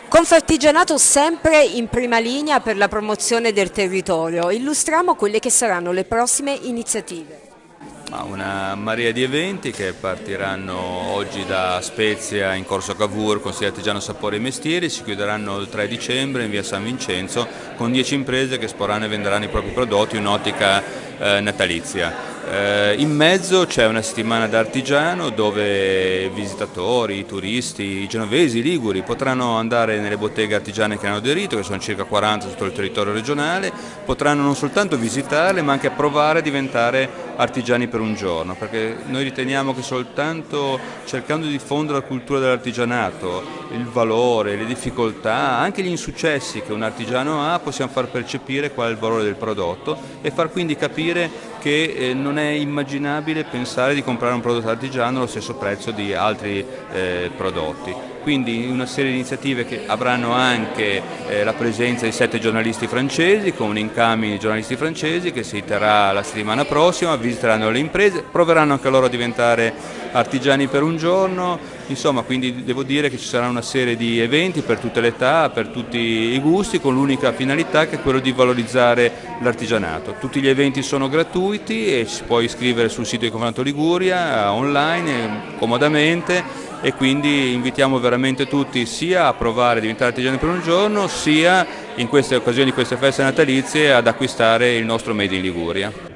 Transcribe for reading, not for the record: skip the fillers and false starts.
Confartigianato sempre in prima linea per la promozione del territorio. Illustriamo quelle che saranno le prossime iniziative. Una marea di eventi che partiranno oggi da Spezia in Corso Cavour, Consiglio Artigiano Sapori e Mestieri, si chiuderanno il 3 dicembre in via San Vincenzo con 10 imprese che esporranno e venderanno i propri prodotti in un'ottica natalizia. In mezzo c'è una settimana d'artigiano dove visitatori, turisti, i genovesi, i liguri potranno andare nelle botteghe artigiane che hanno aderito, che sono circa 40 su tutto il territorio regionale, potranno non soltanto visitarle ma anche provare a diventare artigiani per un giorno, perché noi riteniamo che soltanto cercando di diffondere la cultura dell'artigianato, il valore, le difficoltà, anche gli insuccessi che un artigiano ha, possiamo far percepire qual è il valore del prodotto e far quindi capire che non è immaginabile pensare di comprare un prodotto artigiano allo stesso prezzo di altri prodotti. Quindi una serie di iniziative che avranno anche la presenza di 7 giornalisti francesi, con un incoming di giornalisti francesi che si terrà la settimana prossima, visiteranno le imprese, proveranno anche loro a diventare artigiani per un giorno, insomma, quindi devo dire che ci sarà una serie di eventi per tutte le età, per tutti i gusti, con l'unica finalità che è quello di valorizzare l'artigianato. Tutti gli eventi sono gratuiti e si può iscrivere sul sito di Confanato Liguria online comodamente, e quindi invitiamo veramente tutti sia a provare a diventare artigiani per un giorno, sia in queste occasioni, di queste feste natalizie, ad acquistare il nostro Made in Liguria.